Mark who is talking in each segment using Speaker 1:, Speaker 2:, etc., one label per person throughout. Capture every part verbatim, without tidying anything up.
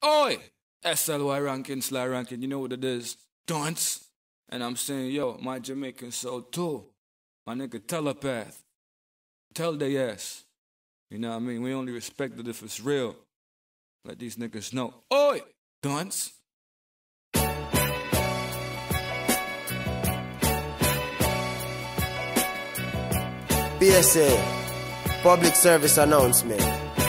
Speaker 1: Oi! S L Y ranking, Sly ranking, you know what it is. Dance. And I'm saying, yo, my Jamaican soul too. My nigga Telopath. Tell they ass. You know what I mean? We only respect it if it's real. Let these niggas know. Oi! Dance.
Speaker 2: P S A, public service announcement.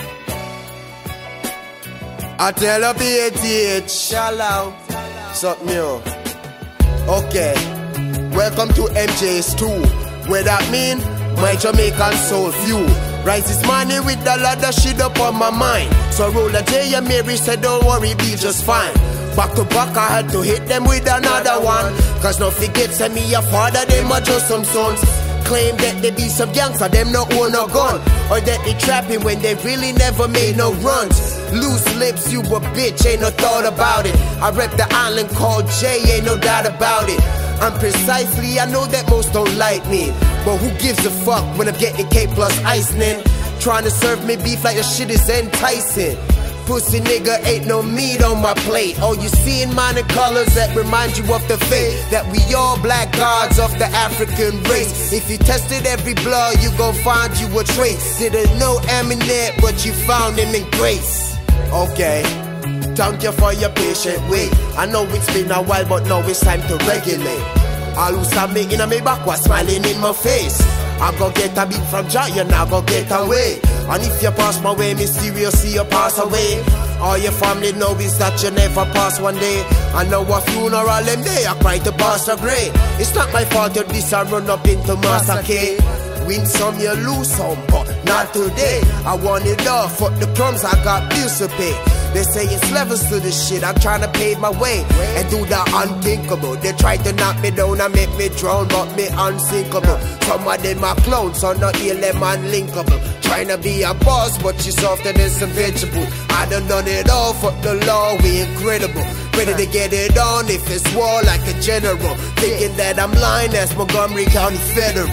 Speaker 2: I tell a P H, shout out, something new. Okay, welcome to M J S two. Where that mean? My Jamaican soul fuel. Rise this morning with a lot of shit up on my mind. So roll a J and Mary said don't worry, be just fine. Back to back I had to hit them with another one. Cause no forget send me a father, them are just some sons. Claim that they be some gangster, them no own a gun. Or that they trapping when they really never made no runs. Loose lips, you a bitch, ain't no thought about it. I rep the island called J, ain't no doubt about it. I'm precisely, I know that most don't like me, but who gives a fuck when I'm getting K plus icing? Trying to serve me beef like the shit is enticing. Pussy nigga ain't no meat on my plate. Oh, you seeing minor colors that remind you of the fate that we all black gods of the African race. If you tested every blood, you gon' find you a trace. Didn't know Eminem, but you found him in grace. Okay, thank you for your patient wait. I know it's been a while, but now it's time to regulate. All who saw me in a me back was smiling in my face. I go get a beat from Jah, you now go get away. And if you pass my way, mysterious see you pass away. All your family know is that you never pass one day. I know a funeral them day, I cry to Pastor Gray. It's not my fault you this I run up into Master K. Win some, you lose some, but not today. I want it all, fuck the crumbs, I got bills to pay. They say it's levels to this shit, I'm trying to pave my way and do the unthinkable. They try to knock me down and make me drown, but me unsinkable. Some of them are clones, so not ill them unlinkable. Trying to be a boss, but you're softer than some vegetable. I done done it all, fuck the law, we incredible. Ready to get it on if it's war like a general. Thinking that I'm lying as Montgomery County Federal.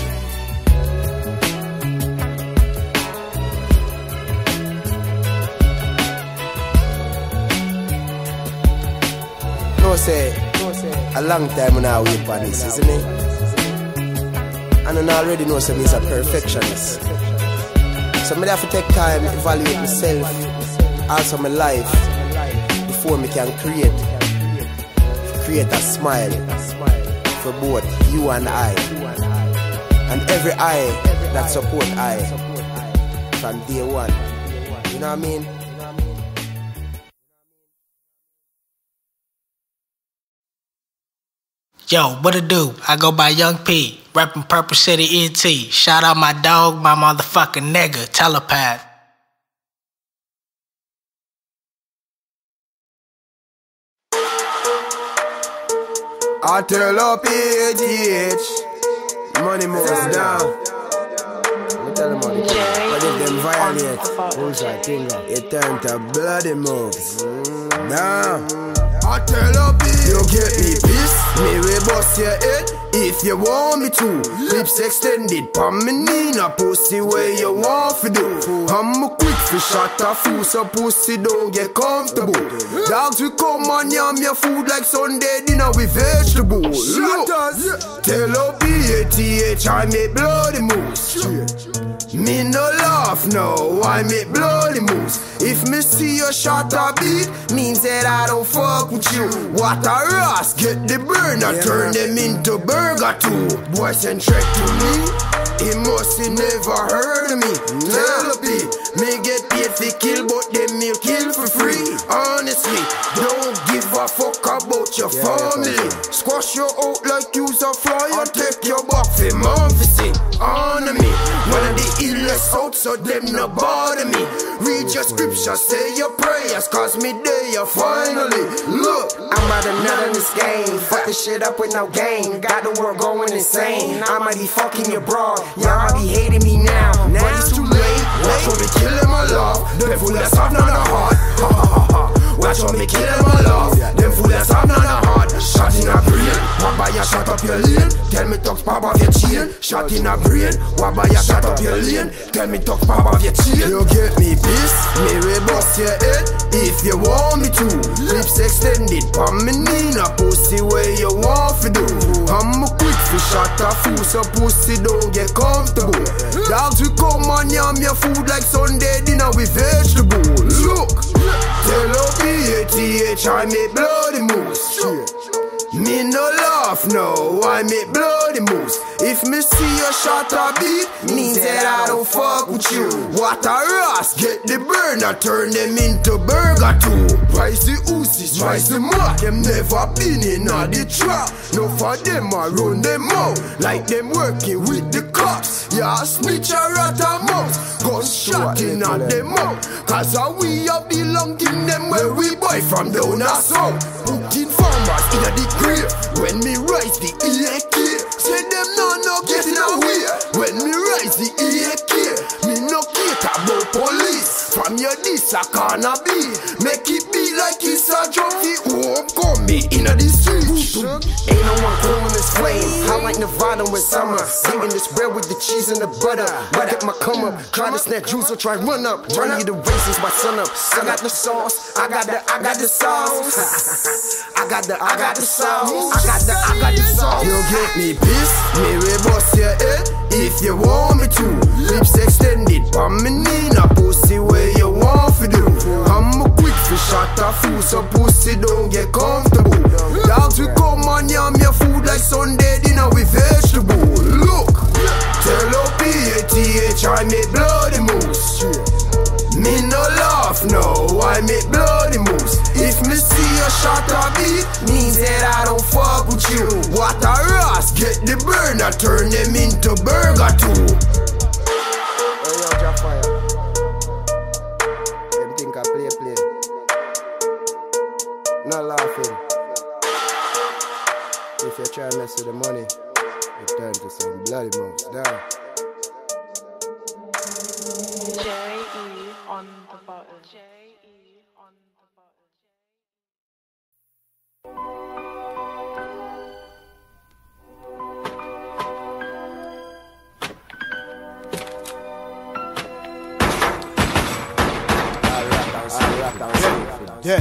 Speaker 2: No say, a long time when I wait for this, isn't it? And I already know some is a perfectionist. So I have to take time to evaluate myself, also my life, before I can create, create a smile for both you and I, and every eye that support I from day one. You know what I mean?
Speaker 3: Yo, what it do? I go by Young P, reppin' Purple City E T. Shout out my dog, my motherfucking nigga, Telopath.
Speaker 2: I tell up P H, money moves down. I tell them all the time, but if them violate, bullshit finger, it turn to bloody moves. Down. I tell up you get me pissed, me we bust your head if you want me to. Lips extended, palm me Nina, pussy where you want to do. I'm a quick fish shot a fool, so pussy don't get comfortable. Dogs will come and yam your food like Sunday dinner with vegetables. Look, tell up P H, I make bloody moves. Me no laugh, no, I make bloody moves. If me see your shot a beat, means that I don't fuck with you. What a ras, get the burner, turn them into burger too. Boy send threat to me, he must have never heard of me. Tell a beat, me get paid for kill, but them me kill for free. Honestly, don't give a fuck about your family. Squash your out like you's a fly and take your back for Memphis. On me, one of the illest out, so them no bother me. Read your scripture, say your prayers, cause me there finally. Look, I'm about to nut in this game. Fuck this shit up with no game. Got the world going insane. I might be fucking your broad, y'all might be hating me now, but it's too late. Watch on me killing my love, them fool that's soft on the heart. Ha ha ha ha. Watch on me killing my love, them fool that's soft on the heart. Shot in a brain, what buy ya shut up your lane? Tell me talk pop off your chain. Shot in a brain, what buy ya shut up your lane? Tell me talk pop off your chain. You get me pissed, me we bust your head if you want me to. Lips extended, palm me knee, a pussy where you want to do. I'm a quick fish shot a fool, so pussy don't get comfortable. Dogs we come and yam your food like Sunday dinner with vegetable. Look, Telopath, I make bloody moves. Me no laugh, no, I make bloody moves. If me see a shot a beat, means that I don't fuck with you. What a ras, get the burner, turn them into burger too. Price the oosies, price the mark, them never been in a the trap. No for them I run them out, like them working with the cops. Yeah, snitch a rat a mouse, gunshot in a them out. Cause uh, we have the long in them where we buy from down a south. Putting farmers in a the grave, when me rise the E A K. Say them no no getting away. When me rise the E A K, me no cater about police. From your this a corner be, make it be like it's a trophy. Homecoming in a the street.
Speaker 4: Ain't no one cool in this flame. I like Nevada with summer. Eating this bread with the cheese and the butter. Right at my come up, try to snatch juice or try run up. Trying to get the races my son up. I got the sauce, I got the, I got the sauce. I got the, I got the sauce. I got the, I got the sauce.
Speaker 2: You get me pissed, me we bust your head if you want me to. Lips extended, palm me knee, a pussy where you want to do. I'm a quick fish shot a fool, so pussy don't get comfortable. Dogs we come and yam your food like Sunday dinner with vegetable. Look, Telopath, I make bloody moves. Me no laugh, no, I make bloody moves. If me see a shot a beat, means that I don't fuck with you. What a ras, get the burner, turn them into burger too.
Speaker 4: Hey yo, Jafire, them think I play play. Not laughing. If you try to mess with the money, it turn to some bloody moves. Down.
Speaker 5: J E on the button. J E on the button.
Speaker 2: Yeah.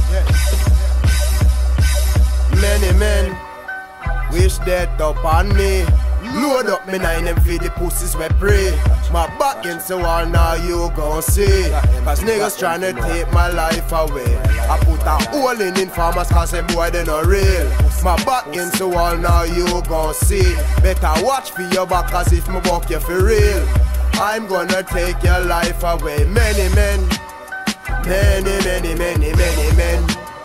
Speaker 2: Many men wish death upon me. Load up me nine and feed the pussies we pray. My back against the wall now you gon' see. Cause niggas tryna take my life away. I put a hole in informers cause them boy they not real. My back against the wall now you gon' see. Better watch for your back cause if me walk you for real, I'm gonna take your life away. Many men, many, many, many, many men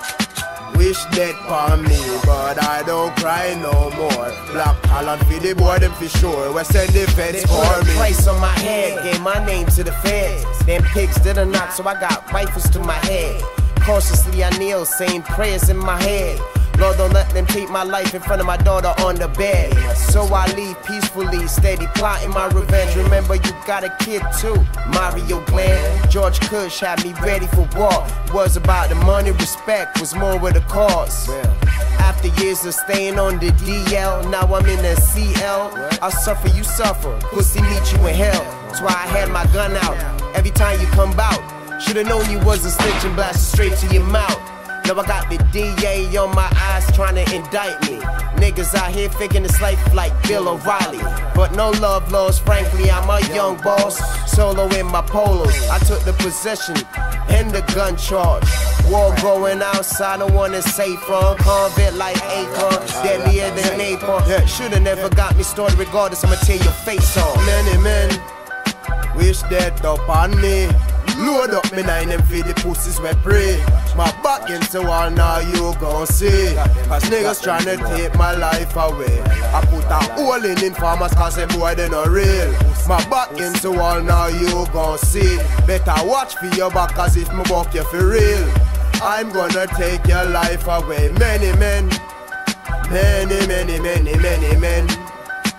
Speaker 2: wish death upon me, but I don't cry no more. Black collar for the boy, them for sure. We send the feds
Speaker 4: They
Speaker 2: for
Speaker 4: put a
Speaker 2: me.
Speaker 4: price on my head, gave my name to the feds. Them pigs did a knock, so I got rifles to my head. Cautiously I kneel, saying prayers in my head. Lord, don't let them take my life in front of my daughter on the bed. So I leave peacefully, steady plotting my revenge. Remember, you got a kid too, Mario Glenn. George Kush had me ready for war. Was about the money, respect was more with the cause. After years of staying on the D L, now I'm in the C L. I suffer, you suffer, pussy meet you in hell. That's why I had my gun out every time you come out. Should've known you was a snitch and blasted straight to your mouth. Now I got the D A on my eyes trying to indict me. Niggas out here faking this life like Bill O'Reilly. But no love laws, frankly, I'm a young boss. Solo in my polos, I took the possession and the gun charge. War going outside, I wanna say from convict like Akon, deadlier than napalm. Yeah, shoulda never got me started regardless, I'ma tear your face off.
Speaker 2: Many men wish death upon me. Load up me nine and feed the pussies we pray. My back against the wall now you gon' see. Cause niggas tryna take my life away. I put a hole in informers cause them boy they not real. My back against the wall now you gon' see. Better watch for your back cause if me walk you for real, I'm gonna take your life away. Many men, many, many, many, many men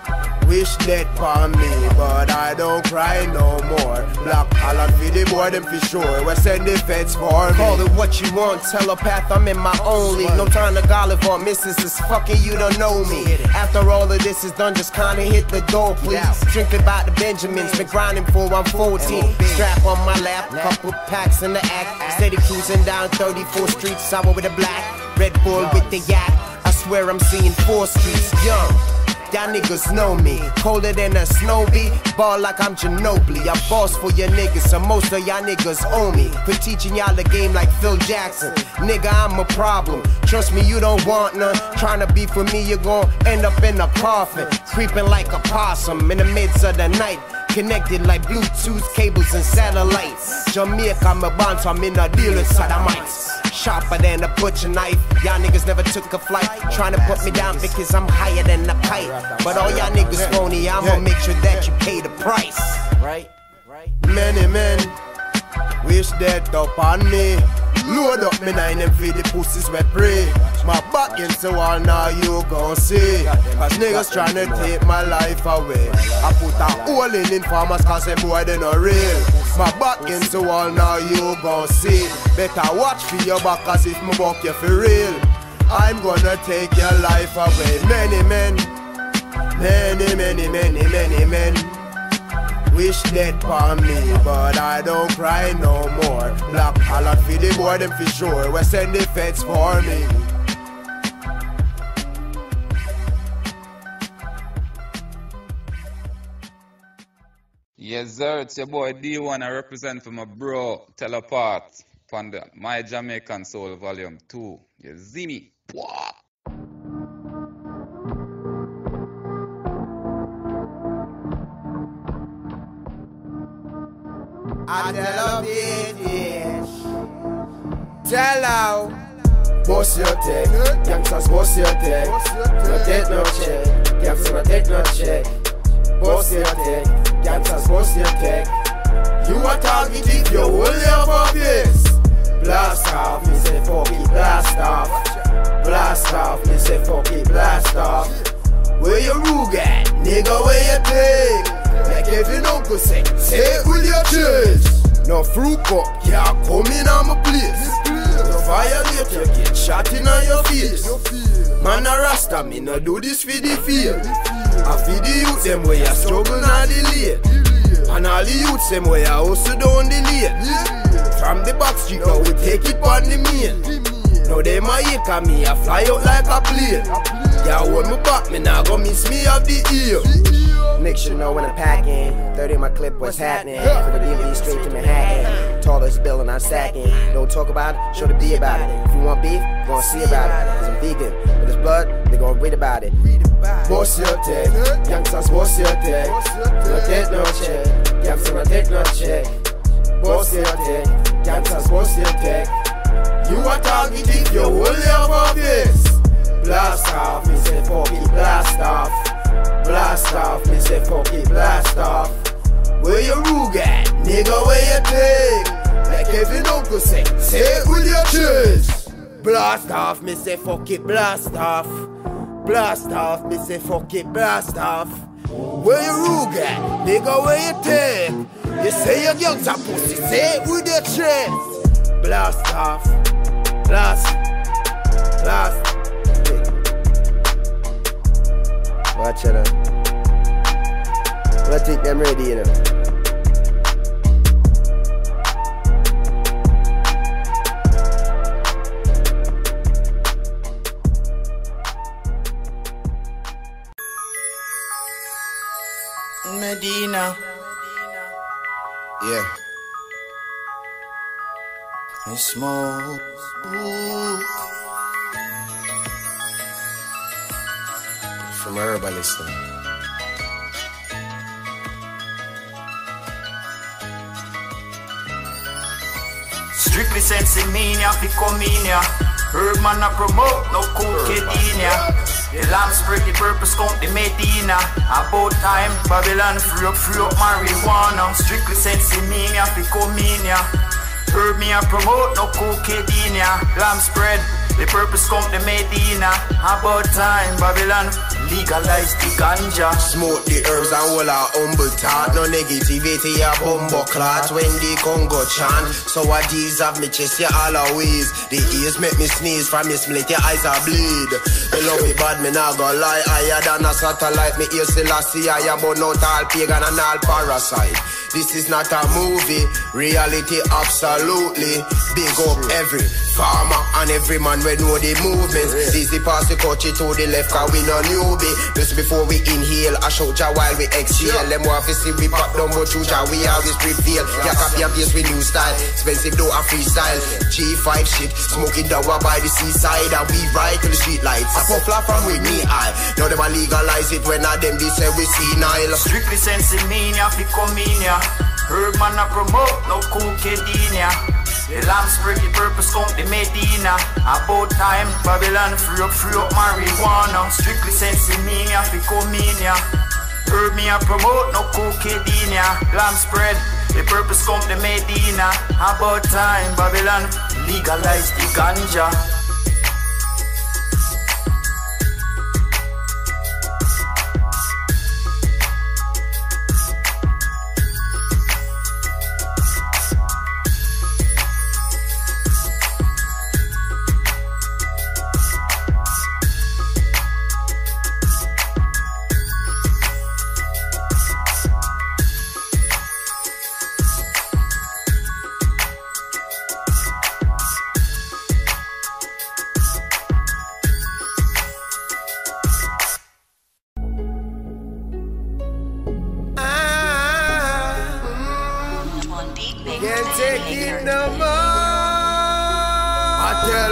Speaker 2: wish death upon me, but I don't cry no more. Black collar for the boy, them for sure. We send the feds for me.
Speaker 4: Call it what you want, telepath, I'm in my own league. No time to golf or missus is fucking, you don't know me. After all of this is done, just kinda hit the door, please. Strictly about the Benjamins, been grinding for I'm fourteen. Strap on my lap, couple packs in the act. Steady cruising down thirty-fourth Street, sour with a black. Red Bull with the yak. I swear I'm seeing four streets young. Y'all niggas know me, colder than a snowbee. Ball like I'm Ginobili. I boss for your niggas, so most of y'all niggas owe me for teaching y'all the game like Phil Jackson. Nigga, I'm a problem. Trust me, you don't want none. Trying to be for me, you're gon' end up in a coffin. Creeping like a possum in the midst of the night. Connected like Bluetooth cables and satellites. Jamaica, I'm a bond, so I'm in a deal with sodomites. Sharper than a butcher knife. Y'all niggas never took a flight. Trying to put me down because I'm higher than a kite. But all y'all niggas phony, I'ma make sure that you pay the price. Right? Right?
Speaker 2: Many men wish death upon me. Load up me nine and feed the pussies we pray. My back against the wall now you gon' see. Cause niggas tryna take my life away. I put a hole in informers cause them boy they not real. My back against the wall now you gon' see. Better watch for your back cause if my buck you for real, I'm gonna take your life away. Many men, many, many, many, many men wish death upon me, but I don't cry no more. Black collar for the boy, them for sure. We send the feds for me.
Speaker 6: Yes, sir. It's your boy D one. I represent for my bro Telopath from the My Jamaican Soul Volume two. You see me? Wah!
Speaker 2: I tell a bitch, tell out, boss your tech, youngsters boss your tech, no take no check, youngsters no take no check, boss your tech, youngsters boss your tech. You a target if you hold your face. Blast off, me say fuck it, blast off, blast off, me say fuck it, blast off. Where you rug at, nigga, where you take? Like every uncle say, say it with your chest. No fruit cup, can't come in on my place. No violate, you get shot in on your face. Man a rasta, me no do this for the field. I feed the youth them where you struggle not delay. And all the youths them where you hustle down the lane. From the back street now we take it on the main. Now they my ear and me I fly out like a plane. Yeah, hold me back, me now go miss me of the ear.
Speaker 4: Make sure to know when I'm packing. thirty in my clip, what's happening? For the D V D straight to Manhattan. Tallest bill and I'm stacking. Don't talk about it, show the B about it. If you want beef, gon' see about it. Cause I'm vegan, but it's blood, they gon' read about it.
Speaker 2: Boss your tech, youngsters boss your tech. No take no check, youngsters no take no check. Boss your tech, youngsters boss your tech. You a target if you hold your face. Blast off, me say fuck it, blast off. Blast off, me say fuck it, blast off. Where you rug at, nigga, where you take? Like every uncle say, say it with your chest. Blast off, me say fuck it, blast off. Blast off, me say fuck it, blast off. Where you rug at, nigga, where you take? You say your girl's a pussy, say it with your chest. Blast off, blast, blast.
Speaker 4: Watch it up. I think them ready, you know.
Speaker 3: Medina.
Speaker 2: Yeah.
Speaker 3: I smoke.
Speaker 4: From a herbalist.
Speaker 7: Strictly sensing meania, fi come in ya. Herb man a promote, no cocaine ya. The lamb spread the purpose, count the Medina. About time, Babylon free up, free up marijuana. Strictly sensing meania, fi come in ya. Herb me a promote, no cocaine ya. Lamb spread, the purpose count the Medina. About time, Babylon legalize the ganja.
Speaker 2: Smoke the herbs and hold a humble thought. No negativity a bumbo clot when the Congo chant. So what these have me chest you all always. The ears make me sneeze from me split your eyes are bleed. You love me bad, me not go lie. Higher than a satellite, me ear still a see. I burn out all pagan and all parasite. This is not a movie, reality absolutely. Big up every farmer and every man we know the movements. Easy pass the coachy to the left cause we no newbie. Just before we inhale, I shout ya while we exhale. Them want to see we pop down but true ya we always prevail. Yeah, copy and paste with new style. Expensive though a freestyle. G five shit, smoking down by the seaside. And we ride to the street lights. I pop flat from with me eye. Now them a legalize it when I them they say we senile.
Speaker 7: Strictly sensing meania, fi come in ya. Herb man a promote, no cocaine ya. The lamb spread the purpose, count the Medina. About time, Babylon free up, free up marijuana. Strictly sensing meania, fi come in ya. Herb me a promote, no cocaine ya. Lamb spread the purpose, count the Medina. About time, Babylon legalize the ganja.
Speaker 2: Can't take it no more. I tell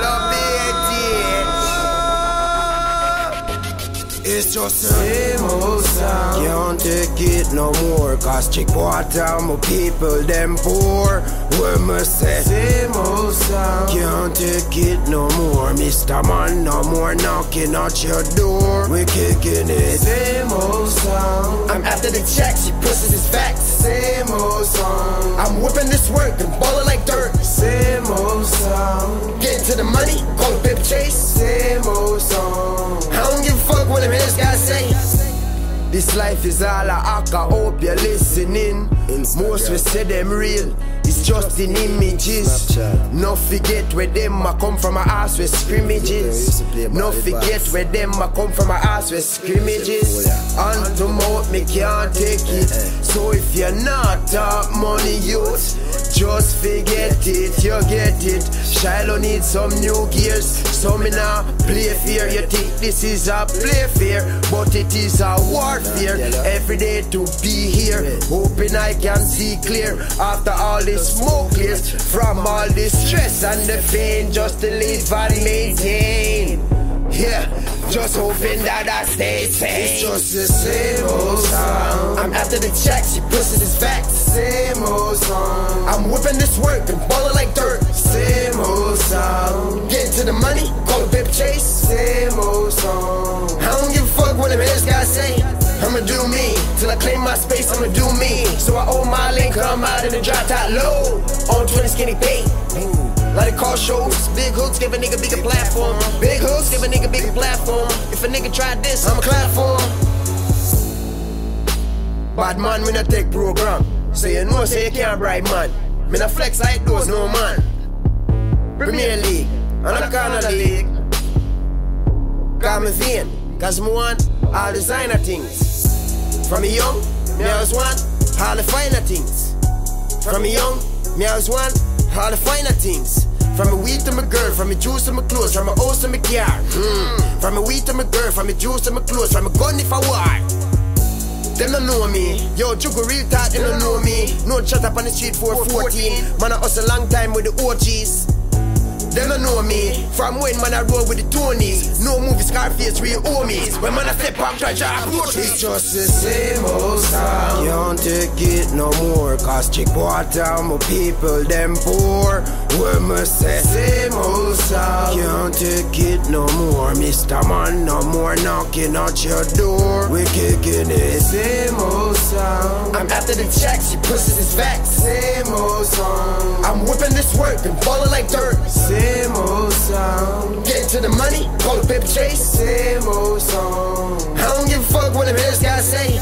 Speaker 2: her, bitch, it's just the same old sound. Can't take it no more. Cause chick water, my people, them poor. What must say? Same old sound. Can't take it no more. Mister Man, no more knocking at your door. We kicking it. Same old sound. I'm after the check, she pushes his facts. Same old song. I'm whipping this work and ballin' like dirt. Same old song. Getting to the money, call a paper chase. Same old song. I don't give a fuck what them haters gotta say. This life is all a act, I hope you're listening. Most we say them real, it's just in images. No forget where them I come from, my ass with scrimmages. No forget where them I come from, my ass with scrimmages. On to mouth, me can't take it. So if you're not top money youth, just forget it, you get it. Shiloh needs some new gears, so me now play fair. You think this is a play fair, but it is a warfare. Every day to be here, hoping I can see clear. After all this smoke clears, from all this stress and the pain, just to live and maintain. Yeah, just hoping that I stay sane. It's just the same old song. I'm after the check, she pushes his facts. Same old song. I'm whipping this work and ballin' like dirt. Same old song. Getting to the money, call a paper chase. Same old song. I don't give a fuck what them haters gotta say. I'ma do me, till I claim my space, I'ma do me. So I own my lane, come out in the drop top low. On twenty skinny pay. Let it call shows, big hooks give a nigga bigger platform. Big hooks give a nigga bigger platform. If a nigga tried this, I'ma clap for him. Bad man, we not take program. So you know, say you can't bribe man. Me not flex like those, no man. Premier League, and I'm Canada League. Got me vein, cause me want all designer things. From me young, me always want all the finer things. From me young, me always want all the finer things. From my weed to my girl, from my juice to my clothes, from my house to my car. Mm. From my weed to my girl, from my juice to my clothes, from my gun if I war. Them don't know me, yo, Jugo real tight, them don't know me. No chat up on the street for fourteen. Man, I hustle a long time with the O Gs. Them don't know me, from when man I roll with the Tonys. No movie Scarface real homies. When man I step up, try to approach me. It's just the same old song. Can't take it no more, cause chick water, my people, them poor. What must say? Same old song. Can't take it no more, Mister Man, no more knocking at your door. We kicking it. Same old song. I'm after the check, she pushes his facts. Same old song. I'm whipping this work and ballin' like dirt. Same old song. Getting to the money, call a paper chase. Same old song. I
Speaker 4: say.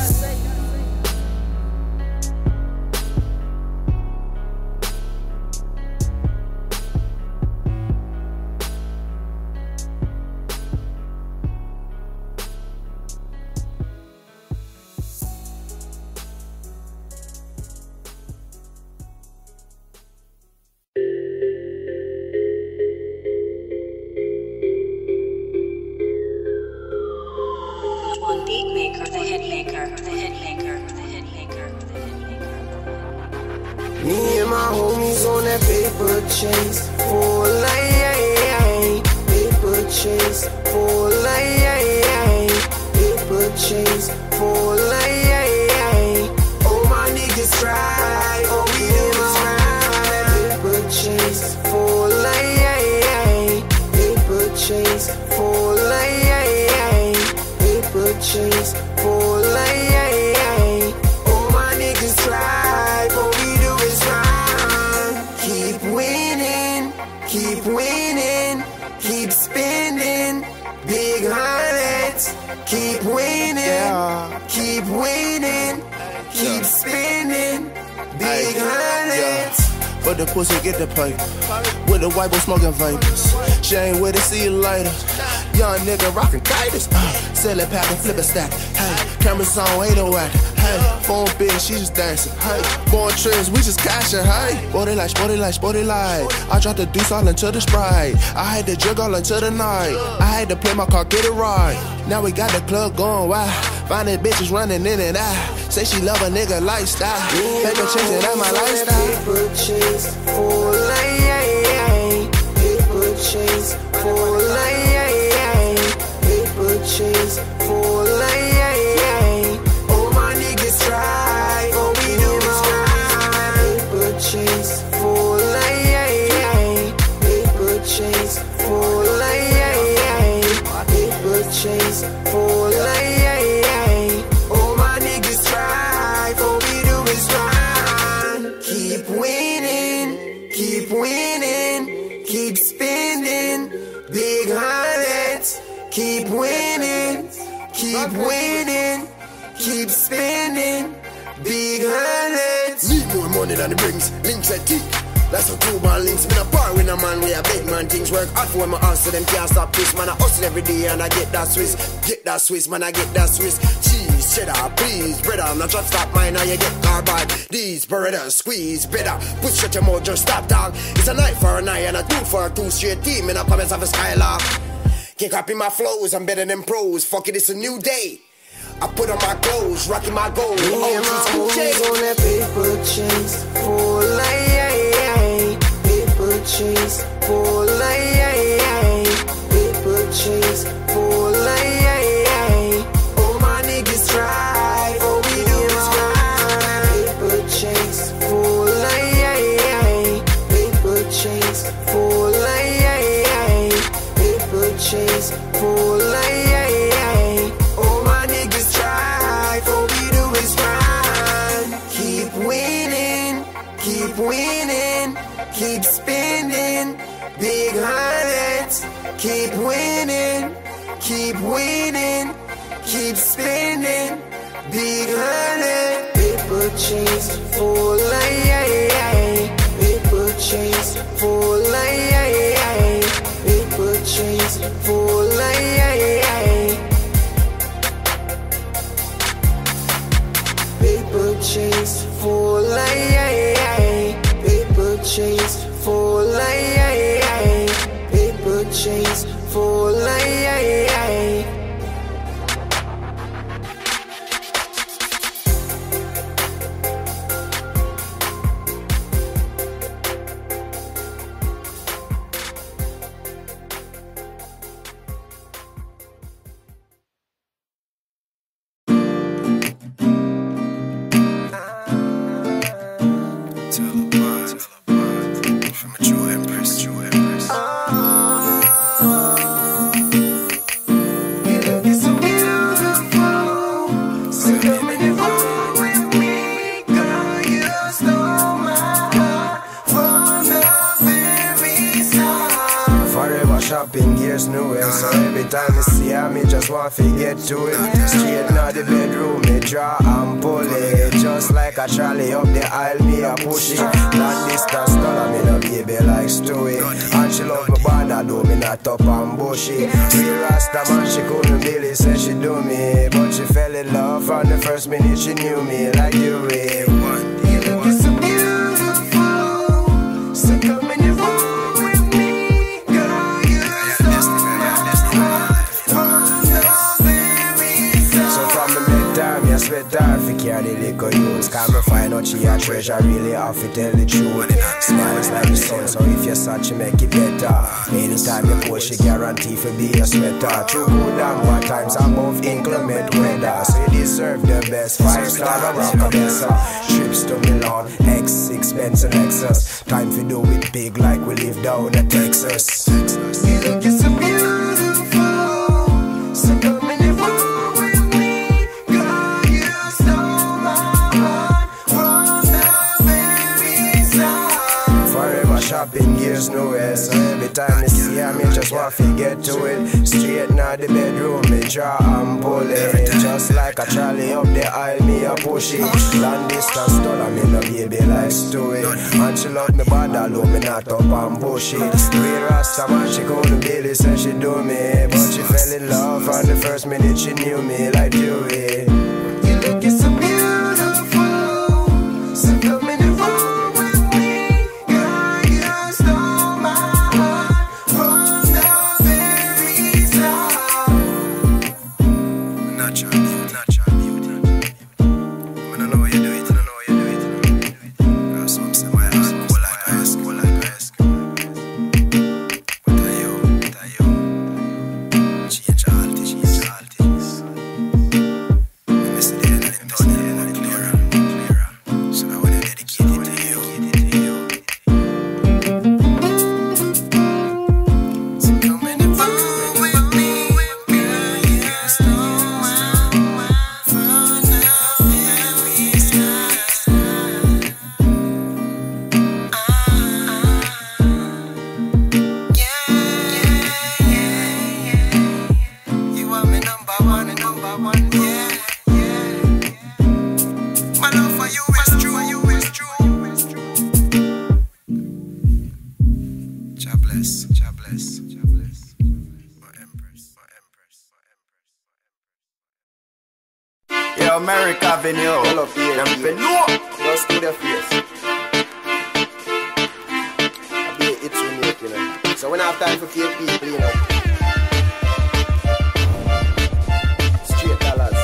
Speaker 4: Me and my homies on that paper chase for life, paper chase for life, paper chase for life. Oh my niggas try, oh we niggas try. Paper chase for life, paper chase for life, paper chase for life. Oh my niggas try, but we do is rhyme. Keep winning, keep winning, keep spending big hundreds. Keep winning, yeah. Keep winning, keep yeah. spending big hundreds.
Speaker 2: Yeah. But the pussy get the pipe. With the white boy smoking vapors. She ain't with it, see you later. Young nigga rockin' tightest. Uh, sell it, pack and flip a stack. Hey, cameras on, ain't no act. Hey, phone bitch, she just dancing. Hey, going trips, we just cashing. Hey, body like, body like, body like. I dropped the deuce all into the Sprite. I had to jug all into the night. I had to play my car, get it right. Now we got the club going wild. Finding bitches running in and out. Say she love a nigga lifestyle. Paper chasing, that's my lifestyle.
Speaker 4: Paper chase for life. Paper chase for life. Paper chase for life. Oh my niggas try, oh we do is try. Paper chase for life. Paper chase for life. Paper chase for life. Oh my niggas try, oh we do is try. Keep winning, keep winning, keep spending big hundreds. Keep winning, keep winning, keep spending big hundreds.
Speaker 2: Need more money than it brings. Links I tick. That's a two man links. Been a bar with a man where a big man things work hard for my hustle. Them can't stop this. Man I hustle every day and I get that Swiss. Get that Swiss, man I get that Swiss. Cheese, cheddar, please, brother. I'm not trying to stop mine now you get carbide. These burritos, squeeze, better. Push shut your mouth, just stop dog. It's a night for a night and a two for a two straight team. In a comments of a skylark. Can't copy my flows, I'm better than pros. Fuck it, it's a new day. I put on my clothes, rocking my gold.
Speaker 4: Me
Speaker 2: oh,
Speaker 4: and my homies on that paper chase for life. Paper chase for life. Paper chase for life. Oh my niggas try, oh we do is try. Paper chase for life. Paper chase for life. Paper chase for life. Oh my niggas try, all we do is try. Keep winning, keep winning, keep spending big hundreds. Keep winning, keep winning, keep spending big hundreds. Paper chase for life. Paper chase for life. Paper chase for life. Paper chase for life. Paper chase for life. Paper chase for life.
Speaker 2: Telopath, from a true empress, true empress.
Speaker 4: You shopping gears nowhere. So every time I see her, me just want to get to it. Straight now the bedroom, me draw and pull it. Just like a trolley up the aisle, me a push it. Long distance dollar, me no baby like Stewie. And she love me bad, I do me not up and bushy. Real Rasta man, she couldn't really say she do me, but she fell in love from the first minute she knew me like you. You look so beautiful, so come in the room with me, girl. You're so so from the bedtime, you sweat hard for carry the liquor use. Come and find out she a treasure, really have to tell the truth. Smiles like the sun, so if you're such, you make it better. Anytime you push, she guarantee for be a sweater. True good and bad times above inclement weather. So you deserve the best, five star around Odessa. Trips to Milan, X, expense and Lexus. Time for do it big like we live down in Texas. You look so beautiful, so come in the room with me, girl. You stole my heart from the very start. Forever shopping gears nowhere, so every time I see her, me just want to get to it. Straight now the bedroom, me draw and pull it. Just like a trolley up the aisle, me a push it. Long distance dollar, me no baby like Stewie. And she love me bad, although me not up and push it. Real Rasta man, she couldn't really say she do me, but she fell in love from the first minute she knew me like Dewey. You look so beautiful, so come in the room with me, girl. You stole my heart from the very start. Natural beauty, natural beauty. I don't know how you do it, I don't know how you do it, I don't know how you do it. There's something where I ask, go like I ask, go like I ask. What are you, what are you? Change all things, change all things. Let me see the end of the tunnel, the end of the clearer, clearer. So now when I dedicate it to you, to you. So come in the room with me, girl. You stole my heart from the very start. Yeah, yeah, yeah. You are my number one, number one, yeah, yeah. My love for you is true, you is true. God bless, God bless, God bless. My empress, my empress, my empress.
Speaker 7: Yo, America Avenue.
Speaker 4: Hello, P A T. Just do the face. I be it's unique, you know. So when I have time for fake people, you know. Straight dollars.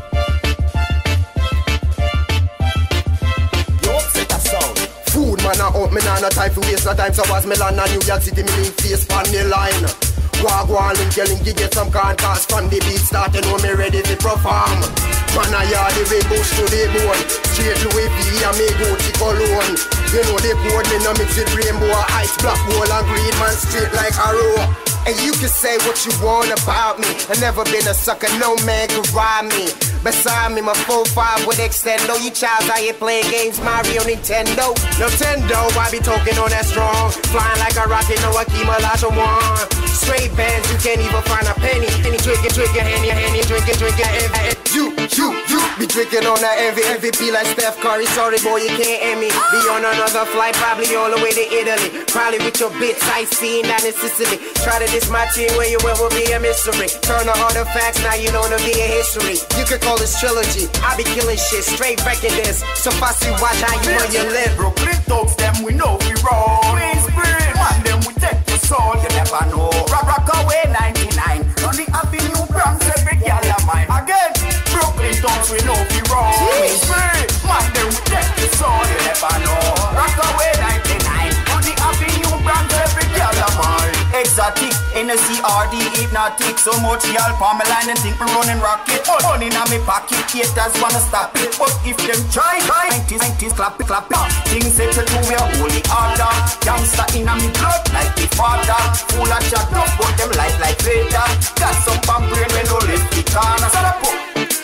Speaker 4: Yo, upset a sound. Food man, I out me nah no time for waste no time. So was me land a New York City, me link face pan the line. Wagwan link your link, you get some can cause from the beat start, you know me ready to perform. Man a yard the way bush to the bone. Straight to A P and me go to Cologne. You know they board me no mix with rainbow, ice, black, wall and green man straight like arrow. And you can say what you want about me. I never been a sucker, no man can ride me. Beside me, my full five with extendo. You childs out here playing games, Mario, Nintendo. Nintendo, I be talking on that strong. Flying like a rocket, no Akeem Olajuwon. Straight bands, you can't even find a penny. Any drinking, drinking, handy, handy, drinking, drinking, heavy. You, you, you be drinking on that heavy, M V P like Steph Curry. Sorry, boy, you can't end me. Be on another flight, probably all the way to Italy. Probably with your bitch, sightseeing down in Sicily. Try to diss my team, where you went will be a mystery. Turn the artifacts, now you know to be a history. You could call this trilogy. I be killing shit, straight wrecking this. So fast you watch how you know you live.
Speaker 7: Brooklyn dogs, them we know we roll. Queensbridge, man, them we take the soul. You never know. Rock, rock away ninety-nine. On the Avenue, Bronx, every girl of mine. Again, Brooklyn dogs, we know we roll. Queensbridge, man, them we take the soul. You never know. Rock away ninety-nine. On the Avenue, Bronx, every girl of mine. Exotic, N S C R D, hypnotic. So much y'all palm my line and think we running rocket. Money in my pocket, haters wanna stop it. But if them try, nineties, nineties, clap it, clap it. Things set to do we are holy order. Youngster in a me blood like the father. Full of chat up, but them light like Vader. Got some pump brain when no left the corner. Set up,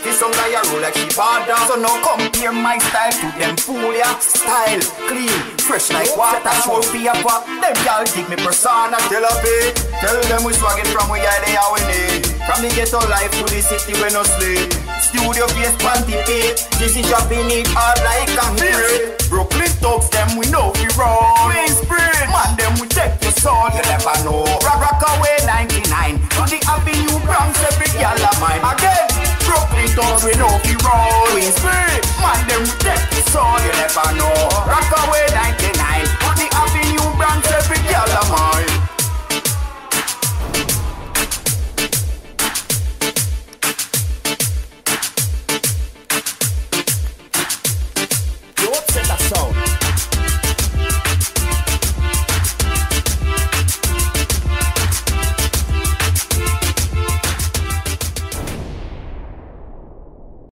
Speaker 7: This some guy a roll like she bada. So now compare my style to them fool ya. Style, clean, fresh like water. Show paper, them y'all dig me persona. Tell a bit, tell them we swaggin' from where they are we need. From the ghetto life to the city we no sleep. Studio face panty pit. This is what we need hard like concrete. Brooklyn thugs them we know we roll. Queensbridge, man them we take your soul. You never know. Rock rock away ninety-nine. To the Avenue Bronx every girl of mine. Again, Brooklyn thugs we know we roll. Queensbridge, man them we take your soul. You never know. Rock away